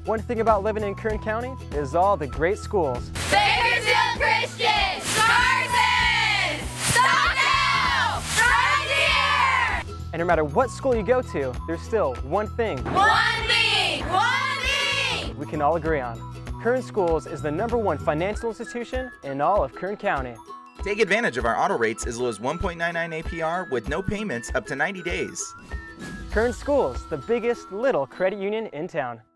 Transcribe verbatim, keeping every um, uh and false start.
One thing about living in Kern County is all the great schools. Bakersfield Christian! Starson! Stop now! Right here! And no matter what school you go to, there's still one thing. One thing! One thing! We can all agree on. Kern Schools is the number one financial institution in all of Kern County. Take advantage of our auto rates as low as one point nine nine A P R with no payments up to ninety days. Kern Schools, the biggest little credit union in town.